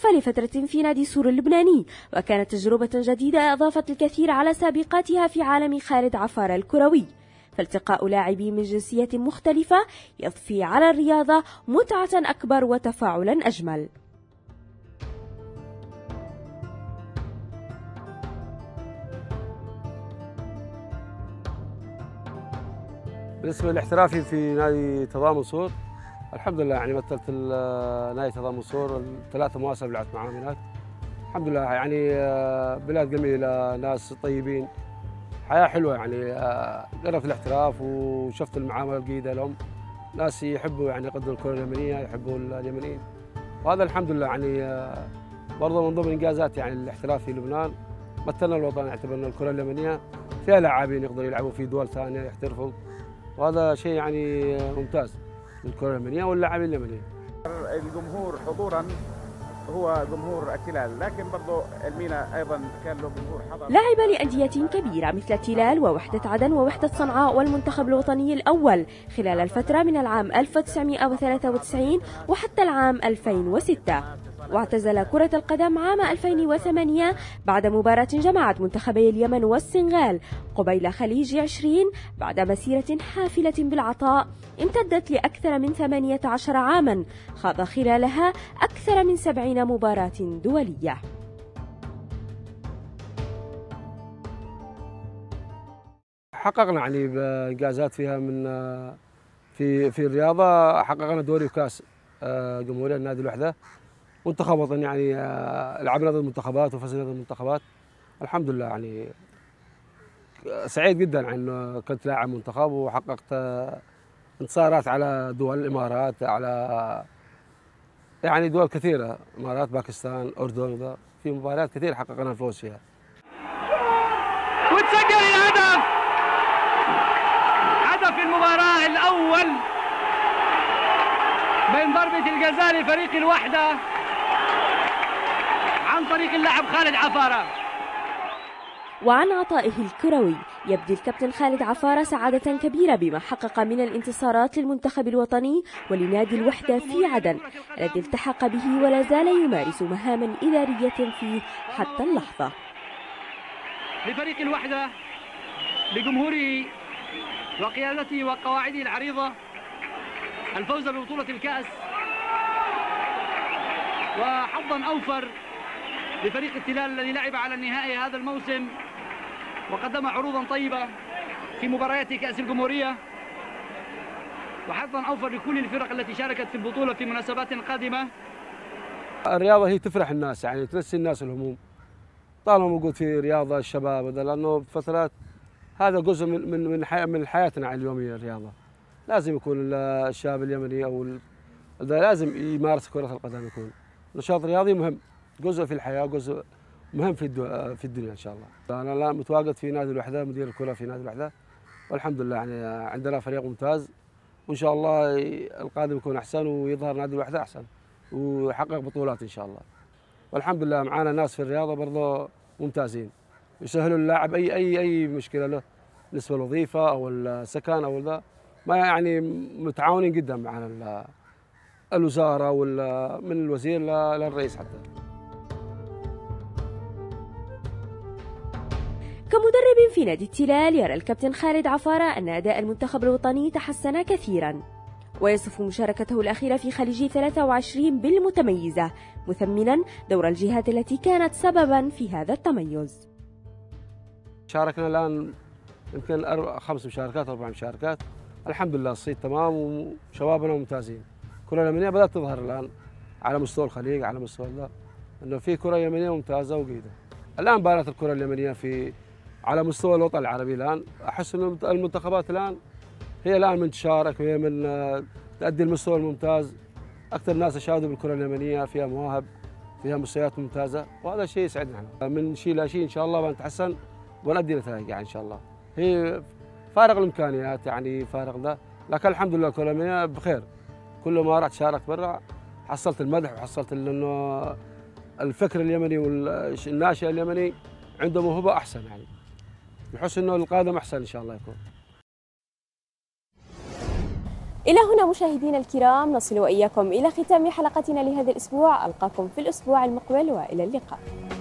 احترف لفترة في نادي سور اللبناني، وكانت تجربة جديدة أضافت الكثير على سابقاتها في عالم خالد عفارة الكروي. فالتقاء لاعبين من جنسية مختلفة يضفي على الرياضة متعة أكبر وتفاعلا أجمل.
بالنسبة للاحترافي في نادي تضامن صور، الحمد لله يعني مثلت نادي تضامن صور ثلاثة مواسم لعبت معاهم هناك. الحمد لله يعني بلاد جميلة، ناس طيبين، حياة حلوة يعني. قربت الاحتراف وشفت المعاملة الجيدة لهم، ناس يحبوا يعني يقدموا الكرة اليمنية، يحبوا اليمنيين، وهذا الحمد لله يعني برضه من ضمن إنجازات يعني الاحتراف في لبنان. مثلنا الوطن، اعتبرنا الكرة اليمنية فيها لاعبين يقدروا يلعبوا في دول ثانية يحترفوا، وهذا شيء يعني ممتاز للكرة اليمنية واللاعبين اليمنيين.
الجمهور حضورا هو جمهور التلال، لكن برضه المينا ايضا كان له جمهور حضر.
لعب لأندية كبيرة مثل التلال ووحدة عدن ووحدة صنعاء والمنتخب الوطني الأول خلال الفترة من العام ألف وتسعمئة وثلاثة وتسعين وحتى العام ألفين وستة. واعتزل كرة القدم عام ألفين وثمانية بعد مباراة جمعت منتخبي اليمن والسنغال قبيل خليج عشرين بعد مسيرة حافلة بالعطاء امتدت لأكثر من ثمانية عشر عاما خاض خلالها أكثر من سبعين مباراة دولية.
حققنا يعني بإنجازات فيها من في في الرياضة، حققنا دوري وكاس جمهورية النادي الوحدة، منتخب وطني يعني لعبنا ضد المنتخبات وفزنا ضد المنتخبات. الحمد لله يعني سعيد جدا انه كنت لاعب منتخب وحققت انتصارات على دول الامارات، على يعني دول كثيره، امارات، باكستان، اردن، في مباريات كثير حققنا الفوز فيها.
وتسجل الهدف، هدف المباراه الاول بين ضربه الجزاء لفريق الوحده عن طريق اللاعب خالد عفارة.
وعن عطائه الكروي يبدي الكابتن خالد عفارة سعادة كبيرة بما حقق من الانتصارات للمنتخب الوطني ولنادي الوحدة في عدن الذي التحق به ولا زال يمارس مهاما إدارية فيه حتى اللحظة.
لفريق الوحدة بجمهوره وقيادته وقواعده العريضة الفوز ببطولة الكأس، وحظا أوفر لفريق التلال الذي لعب على النهائي هذا الموسم وقدم عروضا طيبة في مباريات كأس الجمهورية، وحظا أوفر لكل الفرق التي شاركت في البطولة في مناسبات قادمة.
الرياضة هي تفرح الناس، يعني تنسي الناس الهموم طالما موجود في رياضة الشباب، لأنه بفترات هذا جزء من من من, حي من حياتنا اليومية. الرياضة لازم يكون الشاب اليمني أو لازم يمارس كرة القدم، يكون نشاط رياضي مهم، جزء في الحياة، جزء مهم في في الدنيا إن شاء الله. أنا الآن متواجد في نادي الوحدة، مدير الكرة في نادي الوحدة، والحمد لله يعني عندنا فريق ممتاز، وإن شاء الله القادم يكون أحسن ويظهر نادي الوحدة أحسن ويحقق بطولات إن شاء الله. والحمد لله معانا ناس في الرياضة برضه ممتازين يسهلوا اللاعب أي أي أي مشكلة له بالنسبة للوظيفة أو السكن أو ذا، ما يعني متعاونين جدا معنا الوزارة ومن الوزير للرئيس حتى.
كمدرب في نادي التلال يرى الكابتن خالد عفارة أن أداء المنتخب الوطني تحسن كثيرا، ويصف مشاركته الأخيرة في خليج ثلاثة وعشرين بالمتميزة، مثمنا دور الجهات التي كانت سببا في هذا التميز.
شاركنا الآن يمكن أربع خمس مشاركات أربع مشاركات، الحمد لله الصيت تمام وشبابنا ممتازين. الكرة اليمنية بدأت تظهر الآن على مستوى الخليج، على مستوى ذا، أنه في كرة يمنية ممتازة وجيدة. الآن بانت الكرة اليمنية في على مستوى الوطن العربي. الآن أحس أن المنتخبات الآن هي الآن من تشارك وهي من تؤدي المستوى الممتاز. أكثر ناس أشاهدوا بالكرة اليمنية، فيها مواهب، فيها مستويات ممتازة، وهذا شيء يسعدنا. من شيء لا شيء إن شاء الله بنتحسن ونؤدي نتائج يعني إن شاء الله. هي فارغ الإمكانيات يعني فارغ ذا، لكن الحمد لله الكرة اليمنية بخير. كل ما رحت شاركت برا حصلت المدح وحصلت انه الفكر اليمني والناشئ اليمني عنده موهبه احسن، يعني نحس انه القادم احسن ان شاء الله يكون.
إلى هنا مشاهدينا الكرام نصل وإياكم إلى ختام حلقتنا لهذا الأسبوع. ألقاكم في الأسبوع المقبل وإلى اللقاء.